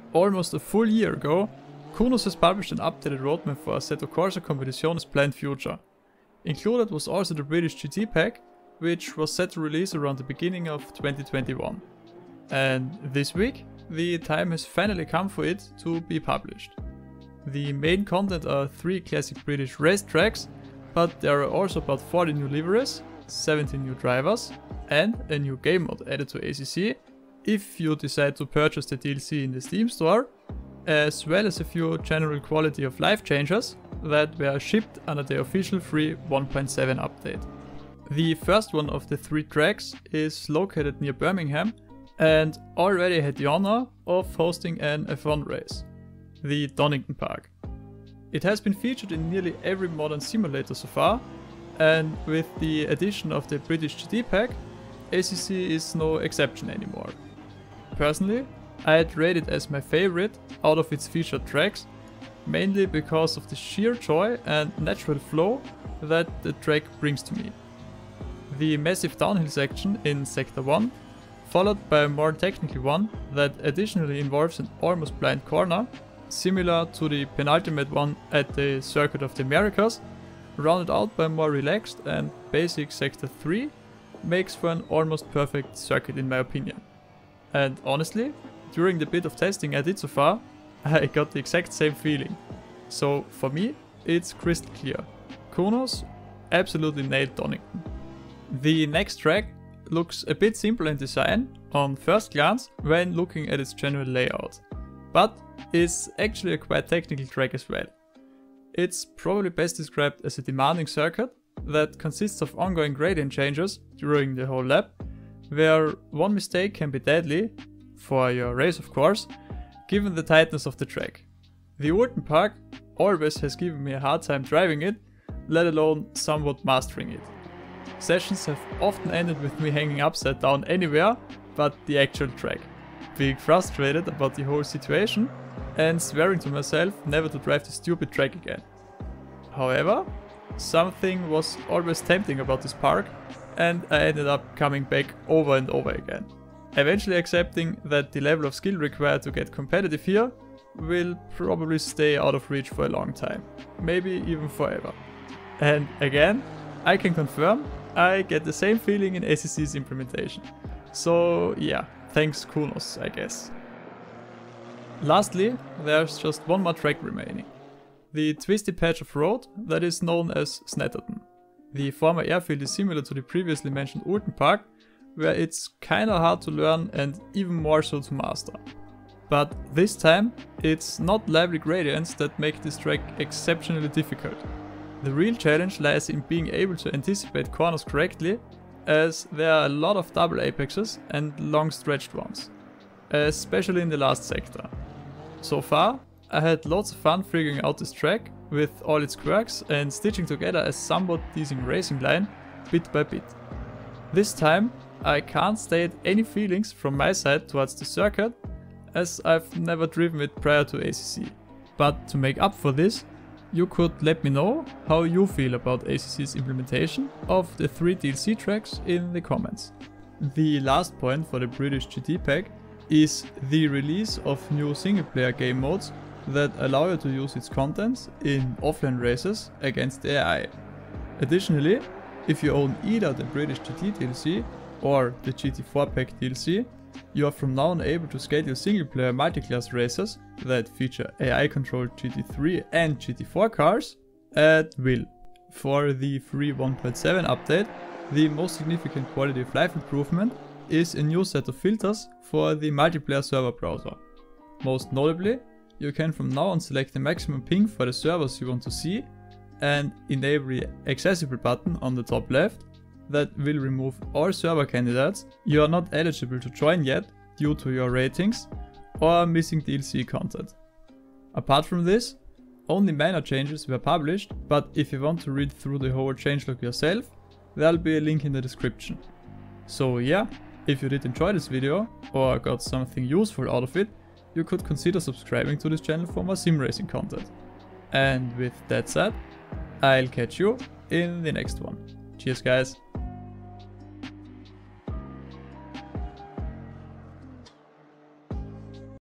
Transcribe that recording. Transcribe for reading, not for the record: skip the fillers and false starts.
almost a full year ago, Kunos has published an updated roadmap for Assetto Corsa Competitione's planned future. Included was also the British GT pack, which was set to release around the beginning of 2021. And this week, the time has finally come for it to be published. The main content are 3 classic British race tracks, but there are also about 40 new liveries, 17 new drivers, and a new game mode added to ACC if you decide to purchase the DLC in the Steam store, as well as a few general quality of life changes that were shipped under the official free 1.7 update. The first one of the 3 tracks is located near Birmingham and already had the honor of hosting an F1 race, the Donnington Park. It has been featured in nearly every modern simulator so far, and with the addition of the British GT pack, ACC is no exception anymore. Personally, I'd rate it as my favorite out of its featured tracks, mainly because of the sheer joy and natural flow that the track brings to me. The massive downhill section in Sector 1, followed by a more technical one that additionally involves an almost blind corner, similar to the penultimate one at the Circuit of the Americas, rounded out by a more relaxed and basic Sector 3, makes for an almost perfect circuit in my opinion. And honestly, during the bit of testing I did so far, I got the exact same feeling. So for me, it's crystal clear. Kunos absolutely nailed Donnington. The next track looks a bit simple in design on first glance when looking at its general layout, but is actually a quite technical track as well. It's probably best described as a demanding circuit that consists of ongoing gradient changes during the whole lap, where one mistake can be deadly, for your race of course, given the tightness of the track. The Oulton Park always has given me a hard time driving it, let alone somewhat mastering it. Sessions have often ended with me hanging upside down anywhere but the actual track, being frustrated about the whole situation and swearing to myself never to drive the stupid track again. However, something was always tempting about this park, and I ended up coming back over and over again, eventually accepting that the level of skill required to get competitive here will probably stay out of reach for a long time, maybe even forever. And again, I can confirm I get the same feeling in ACC's implementation. So yeah, thanks Kunos, I guess. Lastly, there's just one more track remaining. The twisty patch of road that is known as Snetterton. The former airfield is similar to the previously mentioned Oulton Park, where it's kinda hard to learn and even more so to master. But this time, it's not lively gradients that make this track exceptionally difficult. The real challenge lies in being able to anticipate corners correctly, as there are a lot of double apexes and long stretched ones, especially in the last sector. So far, I had lots of fun figuring out this track with all its quirks and stitching together a somewhat decent racing line bit by bit. This time, I can't state any feelings from my side towards the circuit, as I've never driven it prior to ACC. But to make up for this, you could let me know how you feel about ACC's implementation of the 3 DLC tracks in the comments. The last point for the British GT pack is the release of new single player game modes that allow you to use its contents in offline races against the AI. Additionally, if you own either the British GT DLC or the GT4 pack DLC, you are from now on able to schedule single player multiclass races that feature AI controlled GT3 and GT4 cars at will. For the free 1.7 update, the most significant quality of life improvement is a new set of filters for the multiplayer server browser. Most notably, you can from now on select the maximum ping for the servers you want to see and enable the accessible button on the top left that will remove all server candidates you are not eligible to join yet due to your ratings or missing DLC content. Apart from this, only minor changes were published, but if you want to read through the whole changelog yourself, there'll be a link in the description. So yeah, if you did enjoy this video or got something useful out of it, you could consider subscribing to this channel for more sim racing content. And with that said, I'll catch you in the next one. Cheers guys!